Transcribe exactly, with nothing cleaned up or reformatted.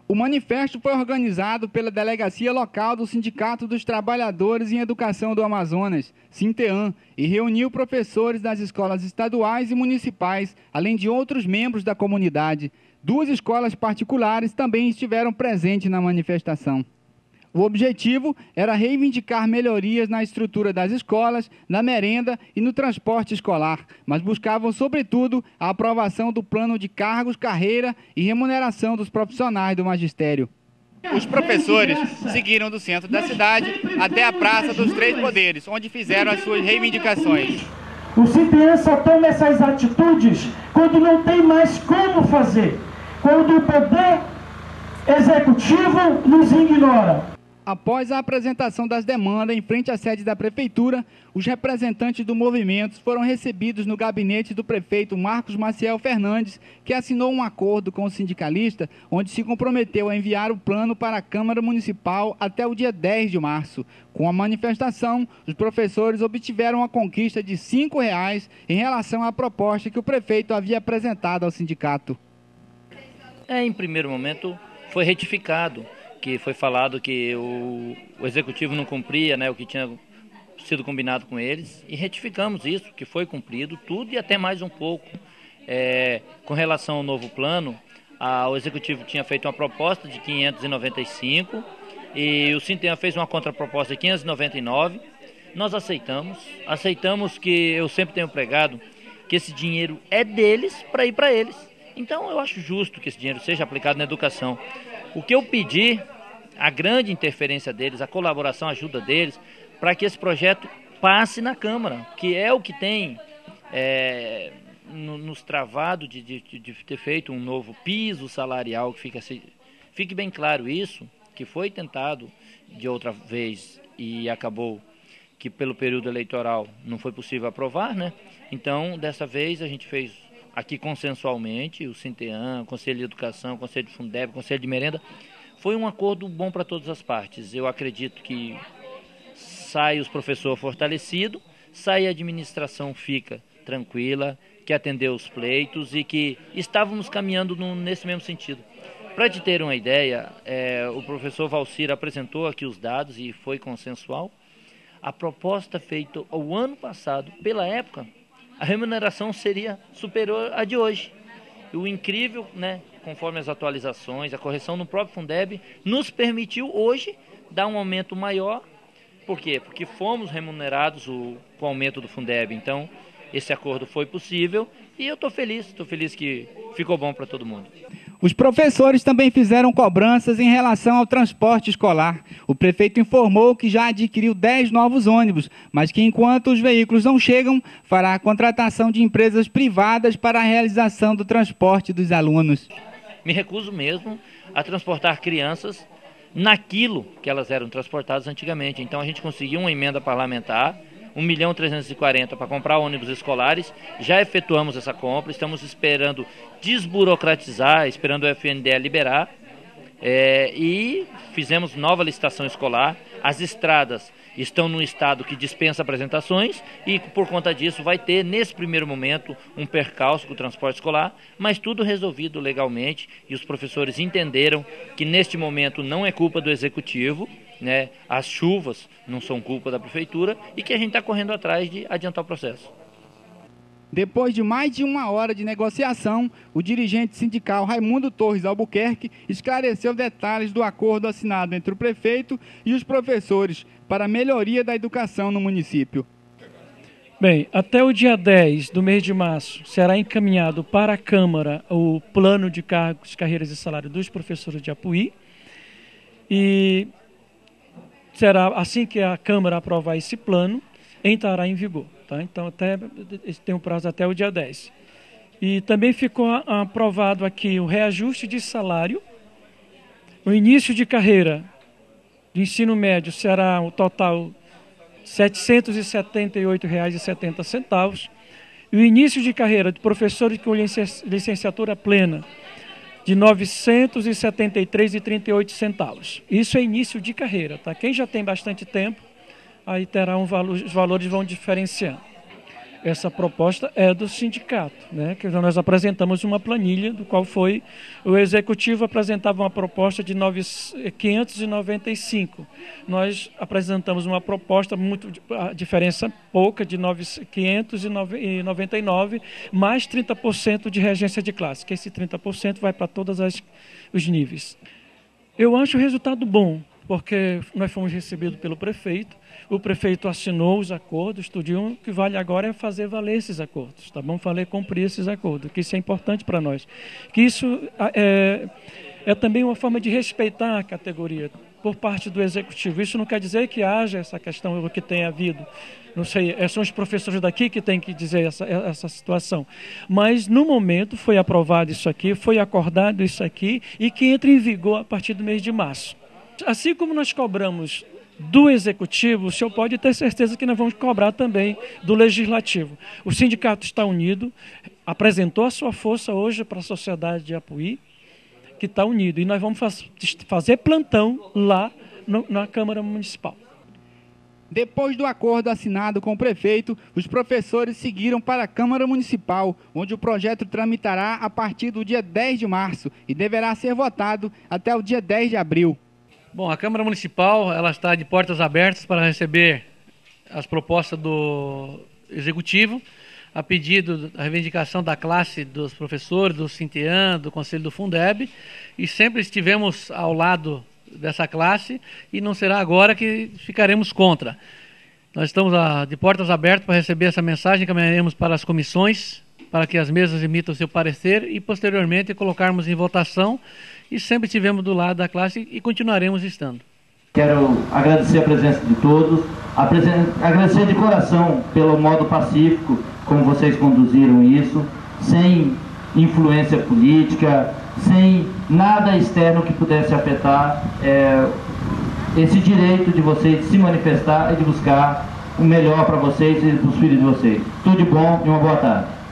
O manifesto foi organizado pela Delegacia Local do Sindicato dos Trabalhadores em Educação do Amazonas, Sinteam, e reuniu professores das escolas estaduais e municipais, além de outros membros da comunidade. Duas escolas particulares também estiveram presentes na manifestação. O objetivo era reivindicar melhorias na estrutura das escolas, na merenda e no transporte escolar, mas buscavam, sobretudo, a aprovação do plano de cargos, carreira e remuneração dos profissionais do magistério. Os professores seguiram do centro da cidade até a Praça dos Três Poderes, onde fizeram as suas reivindicações. O Sinteam só toma essas atitudes quando não tem mais como fazer, quando o poder executivo nos ignora. Após a apresentação das demandas em frente à sede da Prefeitura, os representantes do movimento foram recebidos no gabinete do prefeito Marcos Maciel Fernandes, que assinou um acordo com o sindicalista, onde se comprometeu a enviar o plano para a Câmara Municipal até o dia dez de março. Com a manifestação, os professores obtiveram a conquista de cinco reais em relação à proposta que o prefeito havia apresentado ao sindicato. É, em primeiro momento, foi retificado, que foi falado que o, o executivo não cumpria, né, o que tinha sido combinado com eles, e retificamos isso, que foi cumprido tudo e até mais um pouco. É, com relação ao novo plano, a, o executivo tinha feito uma proposta de quinhentos e noventa e cinco e o Sinteam fez uma contraproposta de quinhentos e noventa e nove. Nós aceitamos, aceitamos que eu sempre tenho pregado que esse dinheiro é deles para ir para eles. Então eu acho justo que esse dinheiro seja aplicado na educação. O que eu pedi, a grande interferência deles, a colaboração, a ajuda deles, para que esse projeto passe na Câmara, que é o que tem é, no, nos travado de, de, de ter feito um novo piso salarial, que fica, fique bem claro isso, que foi tentado de outra vez e acabou que pelo período eleitoral não foi possível aprovar, né? Então, dessa vez a gente fez aqui consensualmente, o Sinteam, o Conselho de Educação, o Conselho de Fundeb, o Conselho de Merenda, foi um acordo bom para todas as partes. Eu acredito que sai os professores fortalecidos, sai a administração fica tranquila, que atendeu os pleitos e que estávamos caminhando no, nesse mesmo sentido. Para te ter uma ideia, é, o professor Valcir apresentou aqui os dados e foi consensual. A proposta feita o ano passado, pela época, a remuneração seria superior à de hoje. E o incrível, né, conforme as atualizações, a correção no próprio Fundeb, nos permitiu hoje dar um aumento maior. Por quê? Porque fomos remunerados o, com o aumento do Fundeb. Então, esse acordo foi possível e eu estou feliz, estou feliz que ficou bom para todo mundo. Os professores também fizeram cobranças em relação ao transporte escolar. O prefeito informou que já adquiriu dez novos ônibus, mas que enquanto os veículos não chegam, fará a contratação de empresas privadas para a realização do transporte dos alunos. Me recuso mesmo a transportar crianças naquilo que elas eram transportadas antigamente. Então a gente conseguiu uma emenda parlamentar, um milhão trezentos e quarenta para comprar ônibus escolares, já efetuamos essa compra, estamos esperando desburocratizar, esperando o F N D E liberar, é, e fizemos nova licitação escolar. As estradas estão num estado que dispensa apresentações e por conta disso vai ter nesse primeiro momento um percalço com o transporte escolar, mas tudo resolvido legalmente e os professores entenderam que neste momento não é culpa do executivo, né? As chuvas não são culpa da prefeitura e que a gente está correndo atrás de adiantar o processo. Depois de mais de uma hora de negociação, o dirigente sindical Raimundo Torres Albuquerque esclareceu detalhes do acordo assinado entre o prefeito e os professores para a melhoria da educação no município. Bem, até o dia dez do mês de março será encaminhado para a Câmara o plano de cargos, carreiras e salário dos professores de Apuí e será assim que a Câmara aprovar esse plano, entrará em vigor. Tá? Então, até, tem um prazo até o dia dez. E também ficou aprovado aqui o reajuste de salário. O início de carreira de ensino médio será o total setecentos e setenta e oito reais e setenta centavos. E o início de carreira de professores com licenciatura plena de novecentos e setenta e três reais e trinta e oito centavos. Isso é início de carreira, tá? Quem já tem bastante tempo, aí terá um valor, os valores vão diferenciando. Essa proposta é do sindicato, né? Que nós apresentamos uma planilha, do qual foi o executivo apresentava uma proposta de quinhentos e noventa e cinco. Nós apresentamos uma proposta muito, a diferença pouca, de quinhentos e noventa e nove, mais trinta por cento de regência de classe, que esse trinta por cento vai para todos as, os níveis. Eu acho o resultado bom, porque nós fomos recebidos pelo prefeito, o prefeito assinou os acordos, tudinho, o que vale agora é fazer valer esses acordos, tá bom? Fazer cumprir esses acordos, que isso é importante para nós. Que isso é, é também uma forma de respeitar a categoria por parte do executivo. Isso não quer dizer que haja essa questão, o que tem havido. Não sei, são os professores daqui que têm que dizer essa, essa situação. Mas, no momento, foi aprovado isso aqui, foi acordado isso aqui, e que entra em vigor a partir do mês de março. Assim como nós cobramos do Executivo, o senhor pode ter certeza que nós vamos cobrar também do Legislativo. O sindicato está unido, apresentou a sua força hoje para a sociedade de Apuí, que está unido, e nós vamos faz, fazer plantão lá no, na Câmara Municipal. Depois do acordo assinado com o prefeito, os professores seguiram para a Câmara Municipal, onde o projeto tramitará a partir do dia dez de março e deverá ser votado até o dia dez de abril. Bom, a Câmara Municipal ela está de portas abertas para receber as propostas do Executivo, a pedido da reivindicação da classe dos professores, do Sintean, do Conselho do Fundeb, e sempre estivemos ao lado dessa classe e não será agora que ficaremos contra. Nós estamos a, de portas abertas para receber essa mensagem, caminharemos para as comissões, para que as mesas emitam o seu parecer e posteriormente colocarmos em votação, e sempre estivemos do lado da classe e continuaremos estando. Quero agradecer a presença de todos, agradecer de coração pelo modo pacífico como vocês conduziram isso, sem influência política, sem nada externo que pudesse afetar é, esse direito de vocês de se manifestar e de buscar o melhor para vocês e para os filhos de vocês. Tudo de bom e uma boa tarde.